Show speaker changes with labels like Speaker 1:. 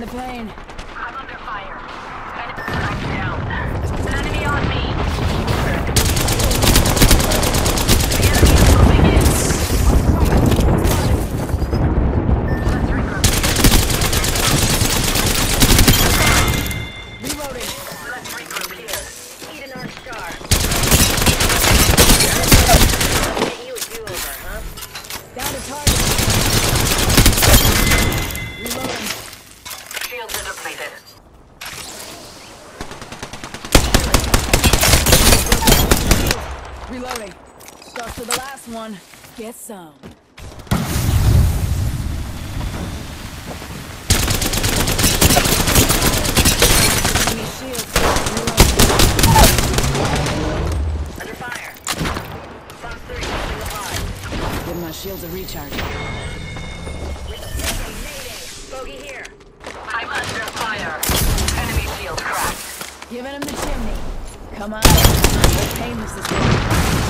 Speaker 1: the pain.
Speaker 2: I'm under fire. Enemy down. Enemy on me. The enemy is moving in. Let's regroup.
Speaker 1: Reloading.
Speaker 2: Let's regroup here. Eat an orange star. Get you a do-over, huh?
Speaker 1: Down to target. Reloading.
Speaker 2: Shields are depleted.
Speaker 1: Reloading. Stuck to the last one. Get some. Enemy shield. Reloading.
Speaker 2: Under fire. Fox 3, holding the line.
Speaker 1: Give my shields a recharge.
Speaker 2: Mayday. Bogey here. I'm under fire. Enemy shield cracked.
Speaker 1: Giving him the chimney. Come on. How painless this is.